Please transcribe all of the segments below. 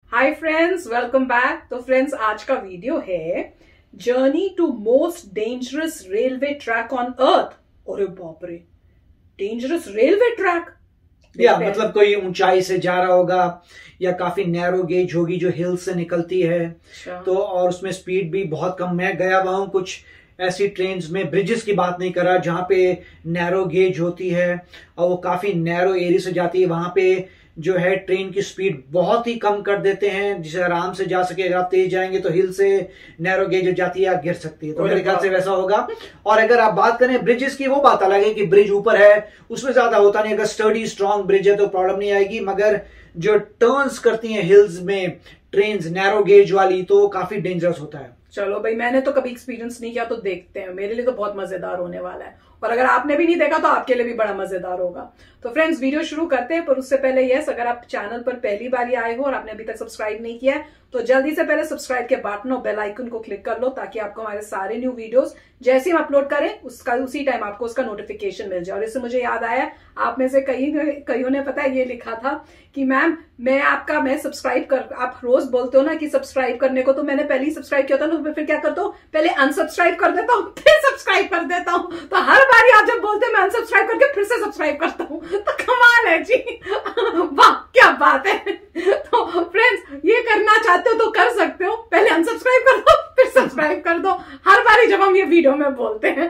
हाय friends, welcome back. तो friends, आज का वीडियो है journey to most dangerous railway track on earth. अरे बाप रे, डेंजरस रेलवे ट्रैक। या मतलब कोई ऊंचाई से जा रहा होगा या काफी नैरो गेज होगी जो हिल से निकलती है। तो और उसमें स्पीड भी बहुत कम। मैं गया हुआ हूं कुछ ऐसी ट्रेन्स में, ब्रिजेस की बात नहीं कर रहा, जहां पे नैरो गेज होती है और वो काफी नैरो एरिया से जाती है। वहां पे जो है ट्रेन की स्पीड बहुत ही कम कर देते हैं जिसे आराम से जा सके। अगर आप तेज जाएंगे तो हिल से नैरो गेज हो जाती है, गिर सकती है। तो मेरे ख्याल से वैसा होगा। और अगर आप बात करें ब्रिजेस की, वो बात अलग है कि ब्रिज ऊपर है उसमें ज्यादा होता नहीं। अगर स्टडी स्ट्रॉन्ग ब्रिज है तो प्रॉब्लम नहीं आएगी, मगर जो टर्न्स करती हैं हिल्स में ट्रेन्स नैरो गेज वाली, तो काफी डेंजरस होता है। चलो भाई, मैंने तो कभी एक्सपीरियंस नहीं किया, तो देखते हैं। मेरे लिए तो बहुत मजेदार होने वाला है, और अगर आपने भी नहीं देखा तो आपके लिए भी बड़ा मजेदार होगा। तो फ्रेंड्स, वीडियो शुरू करते हैं, पर उससे पहले यस, अगर आप चैनल पर पहली बार आए हो और आपने अभी तक सब्सक्राइब नहीं किया है तो जल्दी से पहले सब्सक्राइब के बटन और बेल आइकन को क्लिक कर लो, ताकि आपको हमारे सारे न्यू वीडियोस जैसे हम अपलोड करें उसी टाइम आपको उसका नोटिफिकेशन मिल जाए। और इससे मुझे याद आया, आप में से कईयों ने पता है ये लिखा था कि मैम मैं सब्सक्राइब कर, आप रोज बोलते हो ना कि सब्सक्राइब करने को, तो मैंने पहले ही सब्सक्राइब किया था ना, फिर क्या करता हूँ, पहले अनसब्सक्राइब कर देता हूँ फिर सब्सक्राइब कर देता हूँ। तो हर बार आप जब बोलते हैं मैं अनसब्सक्राइब करके फिर से सब्सक्राइब करता हूँ, तो कमाल है जी। वाह, क्या बात है। तो फ्रेंड्स, ये करना चाहते हो तो कर सकते हो, पहले अनसब्सक्राइब कर दो फिर सब्सक्राइब कर दो, हर बार जब हम ये वीडियो में बोलते हैं।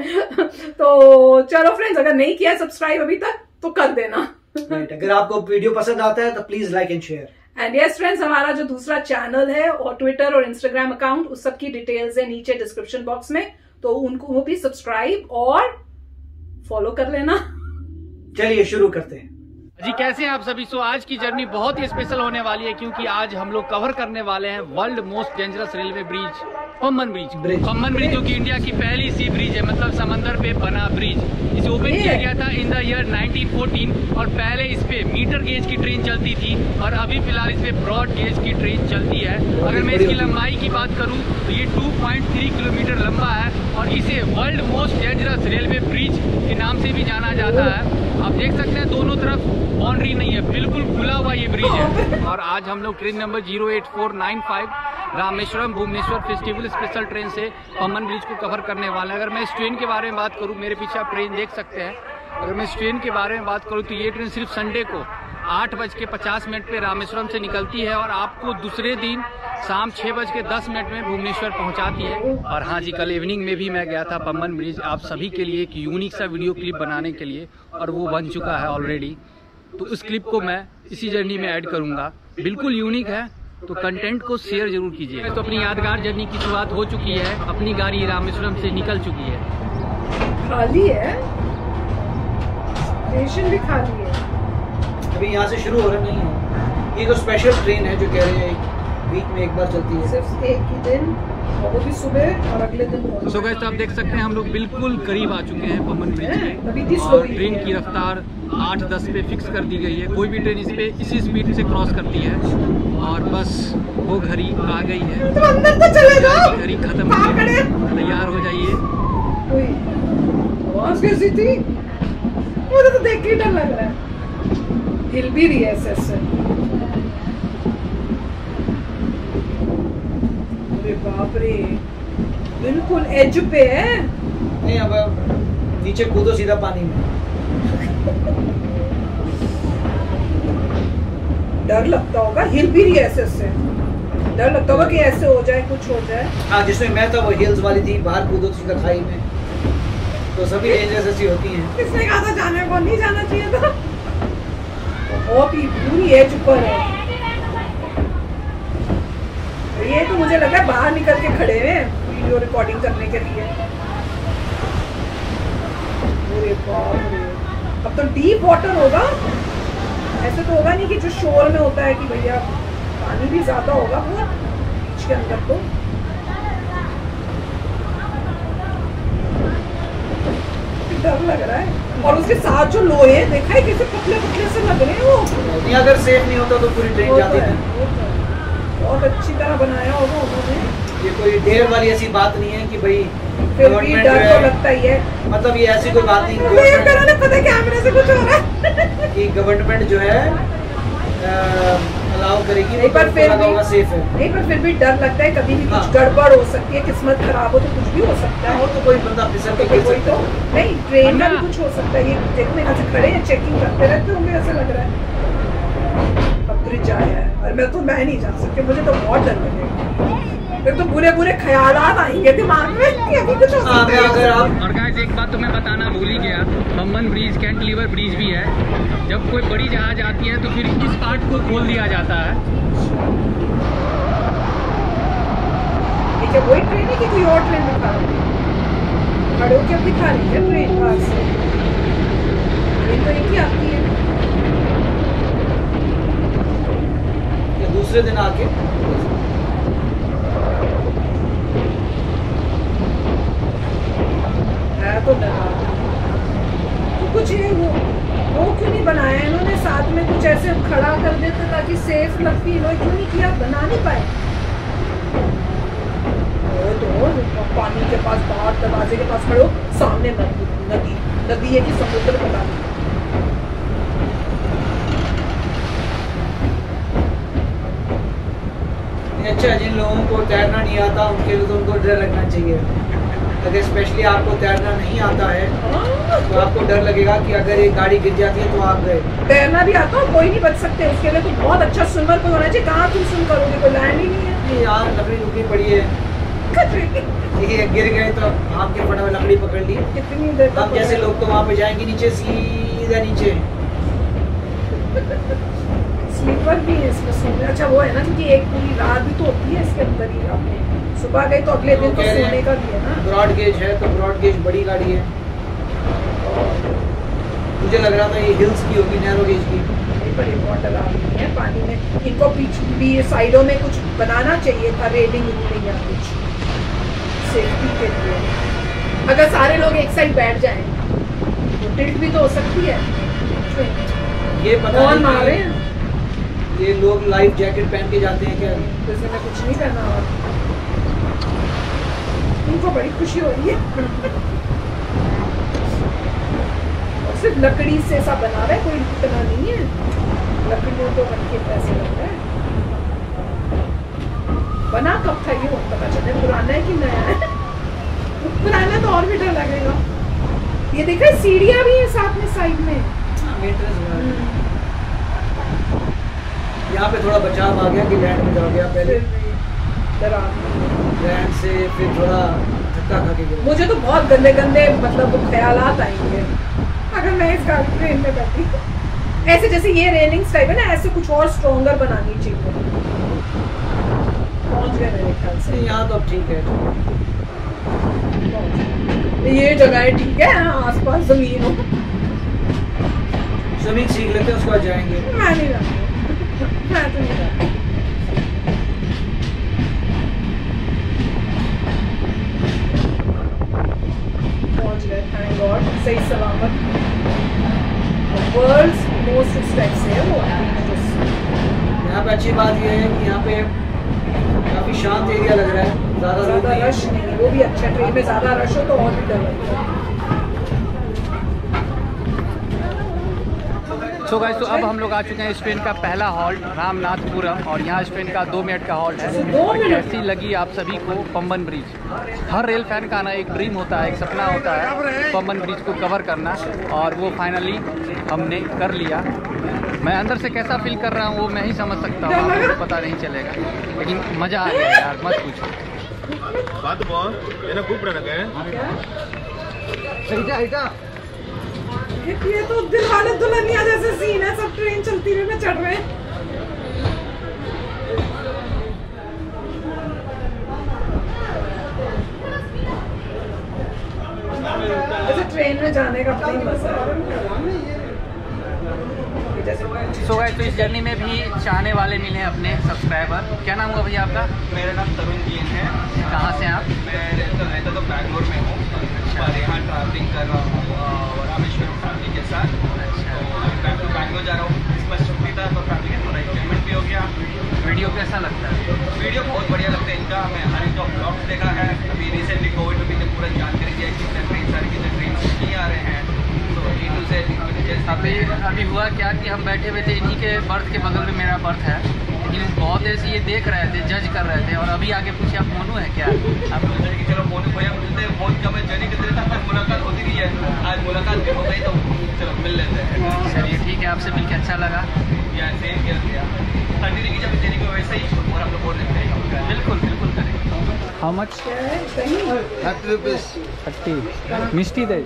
तो चलो फ्रेंड्स, अगर नहीं किया सब्सक्राइब अभी तक तो कर देना। अगर आपको वीडियो पसंद आता है तो please like and share. And yes friends, हमारा जो दूसरा चैनल है और ट्विटर और इंस्टाग्राम अकाउंट, उस सब की डिटेल्स है नीचे डिस्क्रिप्शन बॉक्स में, तो उनको वो भी सब्सक्राइब और फॉलो कर लेना। चलिए शुरू करते हैं जी। कैसे हैं आप सभी? सो आज की जर्नी बहुत ही स्पेशल होने वाली है, क्योंकि आज हम लोग कवर करने वाले हैं world most dangerous railway bridge, Pamban bridge. Pamban bridge जो कि इंडिया की पहली सी ब्रिज है, मतलब समंदर पे बना ब्रिज। इसे ओपन किया गया था इन द ईयर 1914, और पहले इस पे मीटर गेज की ट्रेन चलती थी, और अभी फिलहाल इस पे ब्रॉड गेज की ट्रेन चलती है। अगर मैं इसकी लंबाई की बात करूँ तो ये 2.3 किलोमीटर लंबा है, और इसे world most dangerous railway bridge के नाम से भी जाना जाता है। आप देख सकते हैं दोनों तरफ बाउंड्री नहीं है, बिल्कुल खुला हुआ ये ब्रिज है। और आज हम लोग train number 08495 Rameswaram Bhubaneswar festival special train से पम्बन ब्रिज को कवर करने वाले हैं। अगर मैं इस ट्रेन के बारे में बात करूं, मेरे पीछे आप ट्रेन देख सकते हैं। अगर मैं इस ट्रेन के बारे में बात करूं तो ये ट्रेन सिर्फ संडे को 8:50 पे रामेश्वरम से निकलती है, और आपको दूसरे दिन शाम 6:10 में भुवनेश्वर पहुंचाती है। और हाँ जी, कल इवनिंग में भी मैं गया था पम्बन ब्रिज आप सभी के लिए एक यूनिक सा वीडियो क्लिप बनाने के लिए, और वो बन चुका है ऑलरेडी। तो उस क्लिप को मैं इसी जर्नी में ऐड करूंगा, बिल्कुल यूनिक है, तो कंटेंट को शेयर जरूर कीजिए। तो अपनी यादगार जर्नी की शुरुआत हो चुकी है, अपनी गाड़ी रामेश्वरम से निकल चुकी है। खाली है, स्टेशन भी खाली है, अभी यहाँ से शुरू हो रहा नहीं है। ये तो स्पेशल ट्रेन है जो कह रहे हैं वीक में एक बार चलती है, सिर्फ एक ही दिन, और वो भी सुबह और अगले दिन। सो गाइस, आप देख सकते हैं हम लोग बिल्कुल करीब आ चुके हैं पम्बन ब्रिज के, और ट्रेन की रफ्तार 8-10 पे फिक्स कर दी गई है। कोई भी ट्रेन इस पे इसी स्पीड से क्रॉस करती है, और बस वो घड़ी आ गई है। तो अंदर तो चले जाओ, घड़ी खत्म हो गई है, तैयार हो जाइए। आवाज कैसी थी, मुझे तो देख के डर लग रहा है। हिल भी रही है ऐसे। अरे बाप रे, बिल्कुल एज पे है। नहीं, अब नीचे कूदो सीधा पानी में। डर लगता होगा, हिल भी रही है ऐसे, डर लगता होगा कि ऐसे हो जाए, कुछ हो जाए। हाँ, जिसमें मैं था वो हिल्स वाली थी, बाहर कूदो सीधा खाई में, तो सभी डेंजरस ऐसी होती हैं। किसने कहा था जाने को नहीं जाना चाहिए था? बहुत ही पूरी एज पर है ये, तो मुझे लगा बाहर निकल के खड़े हैं वीडियो रिकॉर्डिंग करने के लिए। अरे बाप रे, अब तो डीप वाटर होगा, ऐसे तो होगा नहीं कि जो शोर में होता है कि भैया पानी भी ज्यादा होगा वो बीच के अंदर। तो डर लग रहा है, और उसके साथ जो लोहे देखा है कैसे पतले पतले से लग रहे हैं वो। अगर सेफ नहीं होता तो पूरी ट्रेन जाती है। बहुत अच्छी तरह बनाया होगा उन्होंने। ये कोई डेर वाली ऐसी बात नहीं है कि भाई फिर भी डर तो लगता ही है, मतलब ये ऐसी कोई बात नहीं पता कैमरे से कुछ हो रहा है कि गवर्नमेंट जो है अलाउ करेगी, नहीं पर फिर भी सेफ है। नहीं पर फिर भी डर लगता है कभी भी कुछ गड़बड़ हो सकती है, किस्मत खराब हो तो कुछ भी हो सकता है। और तो कोई बंदा फिसल के गिर सकता है। नहीं ट्रेन का भी कुछ हो सकता है। ये देखो यहाँ से खड़े हैं, चेकिंग करते रहते होंगे ऐसा लग रहा है। अब ब्रिज आया है और मैं नहीं जा सकती, मुझे तो बहुत डर लगेगा। फिर तो बुरे बुरे ख्यालात आएंगे दिमाग में कि अभी कुछ हो सकता है। अगर आप और गाइस एक बात तो मैं बताना भूल ही गया, पम्बन ब्रिज कैंटिलीवर ब्रिज भी है। जब कोई बड़ी जहाज आती है तो फिर इस पार्ट को खोल दिया जाता है। ठीक है, वही ट्रेन है कि कोई और ट्रेन दिखा रही है? खड़े होकर दिखा रही है ट्रेन पास से। ट्रेन तो एक ही आती है। दूसरे दिन आके तो डरा तो कुछ ये वो क्यों नहीं बनाया इन्होंने, साथ में कुछ ऐसे खड़ा कर देते ताकि सेफ फील हो, क्यों नहीं किया? बना नहीं पाए। तो पानी के पास बाहर दरवाजे के पास खड़ो, सामने नदी है कि समुद्र बता दी। अच्छा, जिन लोगों को तैरना नहीं आता उनके लिए तो उनको डर लगना चाहिए। अगर स्पेशली आपको तैरना नहीं आता है तो आपको डर लगेगा कि अगर एक गाड़ी गिर जाती है तो आप गए। तैरना भी आता है, कोई नहीं बच सकते, उसके लिए तो बहुत अच्छा स्विमर कोई होना चाहिए। कहाँ तुम स्विम करोगे, कोई लैंड ही नहीं है। यहाँ लकड़ी लुकड़ी पड़ी है, ये गिर गए तो आपके फटाफट लकड़ी पकड़ ली। कितनी देर हम जैसे लोग तो वहाँ पे जाएंगे नीचे, सीधा नीचे। स्लीपर भी है इसमें सोने। अच्छा वो है ना, क्योंकि एक पूरी रात भी तो होती है इसके अंदर ही। आपने सुबह गई तो अगले दिन तो सोने का भी है ना। ब्रॉड गेज है तो ब्रॉड गेज बड़ी गाड़ी है। मुझे लग रहा था ये हिल्स की होगी, नैरो गेज की। पर ये बहुत डरावनी है पानी में। इनको पीछे भी साइडों में कुछ बनाना चाहिए था, रेलिंग या कुछ सेफ्टी के लिए। अगर सारे लोग एक साइड बैठ जाएं तो टिल्ट भी तो हो सकती है। ये पता कौन मार रहे हैं? ये लोग लाइफ जैकेट पहन के जाते हैं क्या? तो इसमें कुछ नहीं पहना हुआ। इनको बड़ी खुशी हो रही है। और सिर्फ लकड़ी से ऐसा बना रहा है, कोई इतना नहीं है। लकड़ियों को बन के पैसे लग रहा है। बना कब था ये पता चले, पुराना है कि नया है। पुराना तो और भी डर लगेगा। ये देखा सीढ़ियाँ भी है साथ में साइड में। यहाँ पे थोड़ा बचाव आ गया कि लैंड में जाओगे आप पहले, लैंड से फिर थोड़ा धक्का खा के गिरे। मुझे तो बहुत गंदे गंदे मतलब ख्यालात आएंगे अगर मैं इस गाड़ी ट्रेन में बैठी। ऐसे जैसे ये रेलिंग्स टाइप है ना, ऐसे कुछ और स्ट्रॉन्गर बनानी चाहिए। पहुंच गए मेरे ख्याल से। यहाँ तो अब ठीक है, ये जगह ठीक है, आसपास जमीन हो। स्विमिंग सीख लेते हैं उसके बाद जाएंगे। मैं नहीं जाती, मैं तो नहीं जाती। पहुंच गए, थैंक गॉड, सही सलामत। वर्ल्ड्स मोस्ट रिस्पेक्ट है वो। यहाँ पे अच्छी बात ये है कि यहाँ पे काफी शांत एरिया लग रहा है, ज्यादा रश नहीं है, वो भी अच्छा। ट्रेन में ज्यादा रश हो तो और भी डर लगता है। सो गाइस, तो अब हम लोग आ चुके हैं इस ट्रेन का पहला हॉल्ट रामनाथपुरम, और यहाँ इस ट्रेन का 2 मिनट का हॉल्ट है। और कैसी लगी आप सभी को पम्बन ब्रिज? हर रेल फैन का ना एक ड्रीम होता है, एक सपना होता है पम्बन ब्रिज को कवर करना, और वो फाइनली हमने कर लिया। मैं अंदर से कैसा फील कर रहा हूँ वो मैं ही समझ सकता हूँ, आपको पता नहीं चलेगा, लेकिन मज़ा आ गया यार, मत पूछो। बात बहुत ये ना खूब रखा है। ये तो दिल वाले दुल्हनिया जैसे सीन है, सब ट्रेन चलती हुई में चढ़ रहे हैं। ऐसे ट्रेन में जाने का अपना ही मजा है। सो गाइस, तो इस जर्नी में भी चाहने वाले मिले हैं अपने सब्सक्राइबर। क्या नाम होगा भैया आपका? मेरा नाम तरुण जी है। कहाँ से आप? मैं रहता तो बैंगलोर में हूँ, पर यहाँ ट्रैवलिंग कर रहा हूँ रामेश्वरम फैमिली के साथ। मैं तो बैंगलोर जा रहा हूँ, क्रिसमस छुट्टी था तो फैमिली का थोड़ा एंजॉयमेंट भी हो गया। वीडियो कैसा लगता है? वीडियो बहुत बढ़िया लगता है इनका। मैं हर एक ब्लॉग्स देखा है। अभी रिसेंटली कोविड में भी पूरा जानकारी दिया कितने ट्रेन सारे कितने ट्रेन नहीं आ रहे हैं, तो A to Z। अभी हुआ क्या कि हम बैठे हुए थे, इन्हीं के बर्थ के बगल में मेरा बर्थ है, लेकिन बहुत ऐसे ये देख रहे थे, जज कर रहे थे। और अभी आगे पूछे आप मोनू है क्या? आप सोचे कि चलो मोनू भैया मिलते हैं, बहुत कम है जर्नी करते रहता है, मुलाकात होती नहीं है, आज मुलाकात भी हो गई तो चलो मिल लेते हैं। चलिए ठीक है, आपसे मिलकर अच्छा लगा। या सेम किया कंटिन्यू की जब जर्नी को वैसे ही और हम लोग बोल लेते हैं। बिल्कुल बिल्कुल करेंगे। How much? 30 rupees. 30 मिष्टी दे।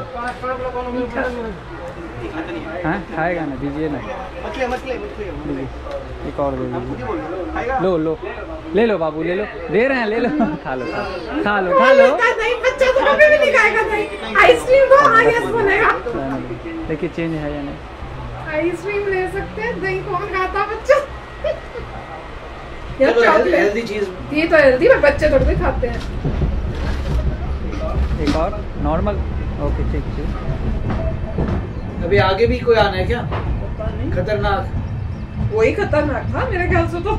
हाँ खाएगा ना, दीजिए ना। दीजिए एक और दे दीजिए। लो लो ले लो बाबू, ले लो, दे रहे हैं, ले लो। खा लो खा लो खा लो। बच्चा तो कभी भी नहीं खाएगा नहीं। आइसक्रीम को हाँ यस बोलेगा। देखिए चेंज है या नहीं। आइसक्रीम ले सकते हैं, दही कौन खाता बच्चा? यार चॉकलेट हेल्दी चीज, ये तो हेल्दी पर बच्चे थोड़े खाते हैं। एक और नॉर्मल। ओके ठीक ठीक। अभी आगे भी कोई आना है क्या? खतरनाक, वही खतरनाक था मेरे ख्याल से तो।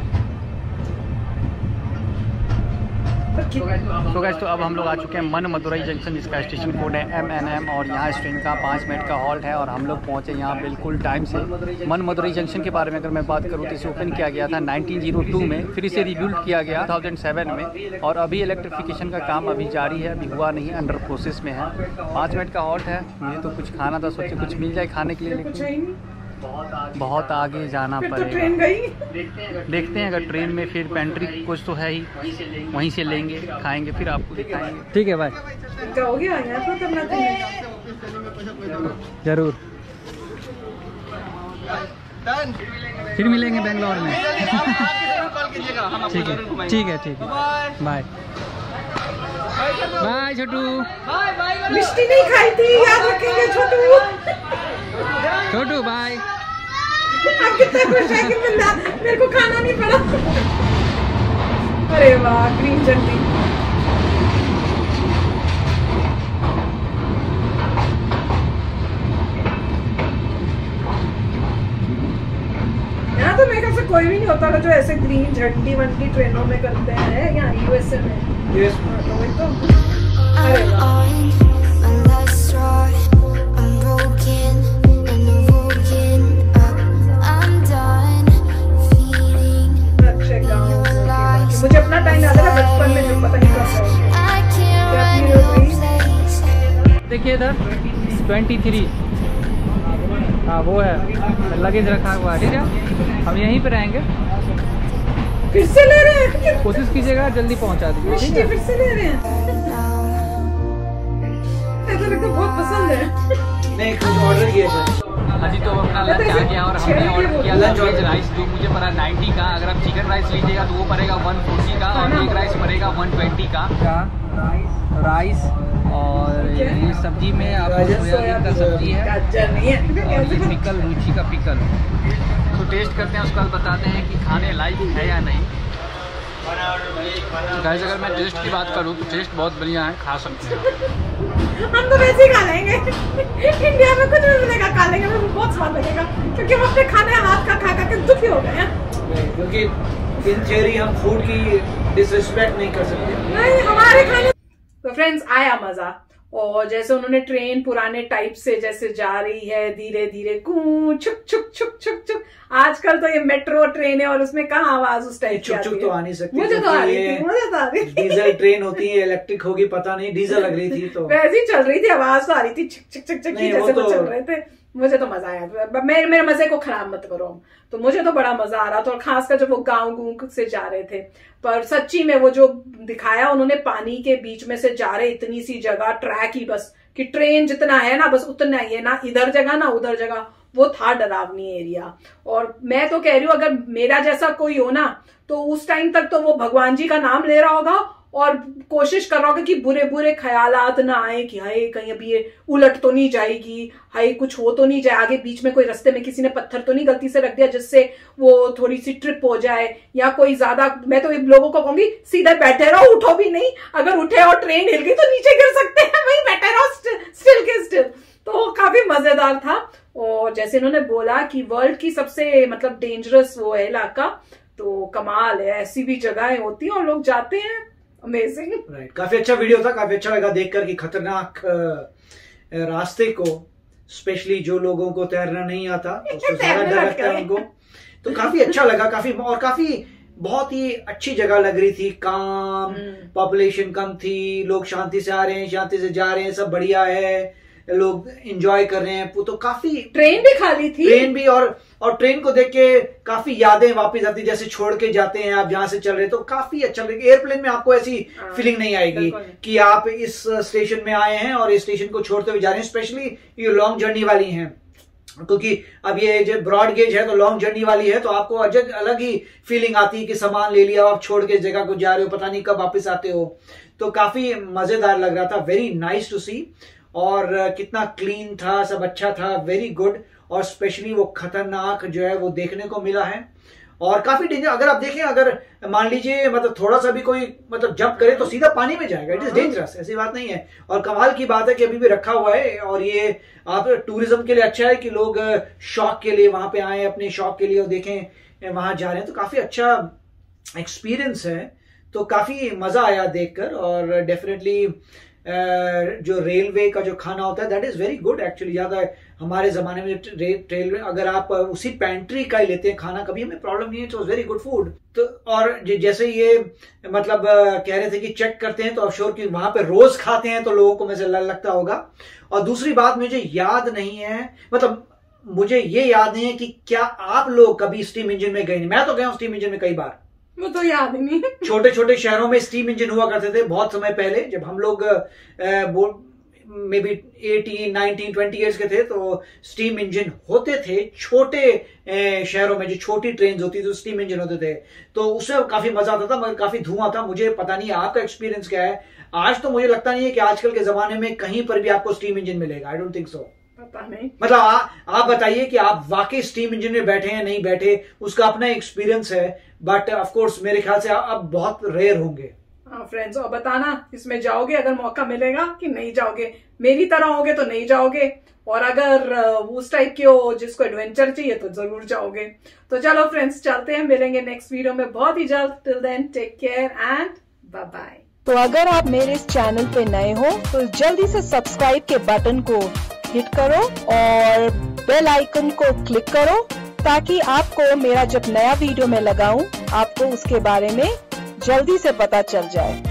तो गाइस, तो अब हम लोग आ चुके हैं मन मदुरई जंक्शन, जिसका स्टेशन कोड है MNM और यहाँ इस ट्रेन का 5 मिनट का हॉल्ट है। और हम लोग पहुँचे यहाँ बिल्कुल टाइम से। मन मदुरई जंक्शन के बारे में अगर मैं बात करूँ तो इसे ओपन किया गया था 1902 में, फिर इसे रिबिल्ड किया गया 2007 में। और अभी इलेक्ट्रिफिकेशन का काम अभी जारी है, अभी हुआ नहीं, अंडर प्रोसेस में है। 5 मिनट का हॉल्ट है। मुझे तो कुछ खाना था, सोचे कुछ मिल जाए खाने के लिए, लेकिन बहुत आगे जाना पड़ेगा। तो ट्रेन गई। देखते हैं, अगर ट्रेन में फिर पेंट्री कुछ तो है ही, वहीं से लेंगे, खाएंगे, फिर आपको दिखाएंगे। ठीक है भाई, हो गया यहाँ तो करना चाहिए जरूर। फिर मिलेंगे बेंगलोर में। ठीक है ठीक है ठीक है, बाय बाय छोटू। मिष्टी नहीं खाई थी, याद रखेंगे छोटू। छोटू बाय। आप कितना खुश है कि मेरे को खाना नहीं पड़ा। अरे वाह, ग्रीन झंडी। यहाँ तो मेरे ख्याल से कोई भी नहीं होता जो ऐसे ग्रीन झंडी वंडी ट्रेनों में करते हैं, यहाँ यूएसए में। तो वही तो। अरे वाह। मुझे अपना टाइम याद है बचपन में, जब पता नहीं कब। देखिए इधर 23, हाँ वो है, लगेज रखा हुआ है। ठीक है, हम यहीं पे रहेंगे। फिर से ले रहे हैं, कोशिश कीजिएगा जल्दी पहुंचा दीजिए। ठीक है, फिर से ले रहे हैं। ऐसा लगता है बहुत पसंद है। नहीं, कुछ ऑर्डर किया था। हाँ जी, तो अपना लंच आ गया और हमने ऑर्डर किया था वेज राइस, जो मुझे पड़ा 90 का। अगर आप चिकन राइस लीजिएगा तो वो पड़ेगा 140 का, और एग राइस पड़ेगा 120 का। राइस और ये सब्जी में आपको सोयाबीन का सब्जी है, और ये पिकल, रुचि का पिकल। तो टेस्ट करते हैं, उसके बाद बताते हैं कि खाने लायक है या नहीं। गाइस, अगर मैं टेस्ट की बात करूँ तो टेस्ट बहुत बढ़िया है, खा सकते हैं। हम तो वैसे ही खा लेंगे। इंडिया में कुछ भी मिलेगा खा लेंगे, हमें बहुत स्वाद लगेगा, क्योंकि हम अपने खाने हाथ का खा के दुखी हो गए हैं। क्योंकि इन थियरी हम फूड की डिसरिस्पेक्ट नहीं कर सकते। नहीं, हमारे खाने। तो फ्रेंड्स, आया मजा। और जैसे उन्होंने ट्रेन पुराने टाइप से जैसे जा रही है धीरे धीरे, कूं छुक छुक छुक छुक छुक। आजकल तो ये मेट्रो ट्रेन है और उसमें कहाँ आवाज उस टाइप की छुक तो आ नहीं सकती। मुझे तो आ रही थी, मुझे तो आ रही थी। डीजल ट्रेन होती है, इलेक्ट्रिक होगी पता नहीं, डीजल लग रही थी तो वैसे ही चल रही थी, आवाज तो आ रही थी छिक छिक छिक छिक, जैसे वो चल रहे थे। मुझे तो मजा आया। मेरे मजे को खराब मत करो। तो मुझे तो बड़ा मजा आ रहा था, और खासकर जब वो गाँव से जा रहे थे। पर सच्ची में वो जो दिखाया उन्होंने, पानी के बीच में से जा रहे, इतनी सी जगह, ट्रैक ही बस, कि ट्रेन जितना है ना बस उतना ही है, ना इधर जगह ना उधर जगह। वो था डरावनी एरिया। और मैं तो कह रही हूँ, अगर मेरा जैसा कोई हो ना, तो उस टाइम तक तो वो भगवान जी का नाम ले रहा होगा और कोशिश कर रहा होगा कि बुरे बुरे ख्यालात ना आए कि हाय कहीं अभी ये उलट तो नहीं जाएगी, हाय कुछ हो तो नहीं जाए, आगे बीच में कोई रास्ते में किसी ने पत्थर तो नहीं गलती से रख दिया जिससे वो थोड़ी सी ट्रिप हो जाए, या कोई ज्यादा। मैं तो लोगों को कहूंगी सीधे बैठे रहो, उठो भी नहीं। अगर उठे और ट्रेन हिल गई तो नीचे गिर सकते हैं, वहीं बैठे रहो स्टिल के स्टिल। तो काफी मजेदार था। और जैसे इन्होंने बोला कि वर्ल्ड की सबसे मतलब डेंजरस वो है इलाका, तो कमाल है, ऐसी भी जगहें होती हैं और लोग जाते हैं। Amazing, right. काफी अच्छा वीडियो था, काफी अच्छा लगा देखकर कि खतरनाक रास्ते को, स्पेशली जो लोगों को तैरना नहीं आता उसको ज्यादा डर लगता है उनको। तो काफी अच्छा लगा, काफी बहुत ही अच्छी जगह लग रही थी, काम, पॉपुलेशन कम थी, लोग शांति से आ रहे हैं, शांति से जा रहे हैं, सब बढ़िया है, लोग एंजॉय कर रहे हैं। तो काफी, ट्रेन भी खाली थी, ट्रेन भी, और ट्रेन को देख के काफी यादें वापस आती, जैसे छोड़ के जाते हैं आप जहां से चल रहे, तो काफी अच्छा लगेगा। एयरप्लेन में आपको ऐसी फीलिंग नहीं आएगी कि आप इस स्टेशन में आए हैं और इस स्टेशन को छोड़ते हुए जा रहे हैं। स्पेशली ये लॉन्ग जर्नी वाली हैं, क्योंकि अब ये जो ब्रॉड गेज है तो लॉन्ग जर्नी वाली है, तो आपको अलग ही फीलिंग आती है कि सामान ले लिया और छोड़ के जगह को जा रहे हो, पता नहीं कब वापस आते हो। तो काफी मजेदार लग रहा था, वेरी नाइस टू सी। और कितना क्लीन था, सब अच्छा था, वेरी गुड। और स्पेशली वो खतरनाक जो है वो देखने को मिला है, और काफी डेंजर। अगर आप देखें, अगर मान लीजिए मतलब थोड़ा सा भी कोई मतलब जंप करे तो सीधा पानी में जाएगा, इट इज डेंजरस, ऐसी बात नहीं है। और कमाल की बात है कि अभी भी रखा हुआ है, और ये आप टूरिज्म के लिए अच्छा है कि लोग शौक के लिए वहां पे आए, अपने शौक के लिए, और देखें वहां जा रहे हैं, तो काफी अच्छा एक्सपीरियंस है। तो काफी मजा आया देखकर। और डेफिनेटली जो रेलवे का जो खाना होता है that is very good actually. ज्यादा हमारे जमाने में रेलवे अगर आप उसी पेंट्री का ही लेते हैं खाना, कभी हमें प्रॉब्लम नहीं है, तो वेरी गुड फूड। तो और जैसे ये मतलब कह रहे थे कि चेक करते हैं, तो अब श्योर कि वहां पे रोज खाते हैं तो लोगों को मुझे लगता होगा। और दूसरी बात मुझे याद नहीं है, मतलब मुझे ये याद नहीं है कि क्या आप लोग कभी स्टीम इंजन में गए। मैं तो गया हूं स्टीम इंजन में कई बार, वो तो याद ही नहीं। छोटे छोटे शहरों में स्टीम इंजन हुआ करते थे बहुत समय पहले, जब हम लोग मे बी 18, 19, 20 ईयर्स के थे, तो स्टीम इंजन होते थे छोटे शहरों में। जो छोटी ट्रेन होती थी स्टीम इंजन होते थे, तो उसमें काफी मजा आता था, मगर काफी धुआं था। मुझे पता नहीं आपका एक्सपीरियंस क्या है। आज तो मुझे लगता नहीं है कि आजकल के जमाने में कहीं पर भी आपको स्टीम इंजन मिलेगा, आई डोंट थिंक सो। पता नहीं, मतलब आप बताइए कि आप वाकई स्टीम इंजन में बैठे हैं, नहीं बैठे, उसका अपना एक्सपीरियंस है। बट ऑफ कोर्स मेरे ख्याल से अब बहुत रेयर होंगे। हाँ फ्रेंड्स, और बताना इसमें जाओगे अगर मौका मिलेगा कि नहीं जाओगे। मेरी तरह होगे तो नहीं जाओगे, और अगर उस टाइप के हो जिसको एडवेंचर चाहिए तो जरूर जाओगे। तो चलो फ्रेंड्स, चलते हैं, मिलेंगे नेक्स्ट वीडियो में बहुत ही जल्द। Till then take care and bye bye. तो अगर आप मेरे इस चैनल पे नए हो तो जल्दी से सब्सक्राइब के बटन को हिट करो और बेल आइकन को क्लिक करो, ताकि आपको मेरा जब नया वीडियो मैं लगाऊं आपको उसके बारे में जल्दी से पता चल जाए।